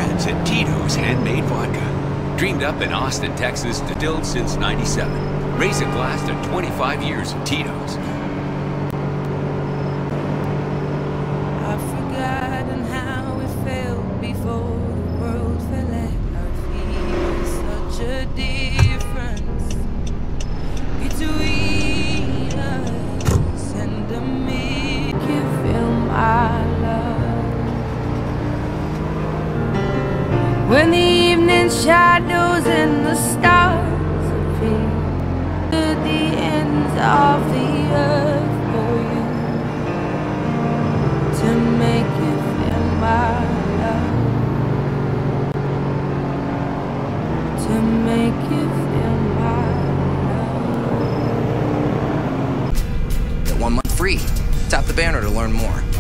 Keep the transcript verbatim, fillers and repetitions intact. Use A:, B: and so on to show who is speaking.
A: friends at Tito's Handmade Vodka. Dreamed up in Austin, Texas, distilled since ninety-seven. Raise a glass to twenty-five years of Tito's.
B: I've forgotten how it felt before the world fell at our feet. Such a difference between us and a make you feel my love. When the evening shadows and the stars appear to the ends of the earth for you, to make you feel my love, to make you feel my
C: Get one month free. Tap the banner to learn more.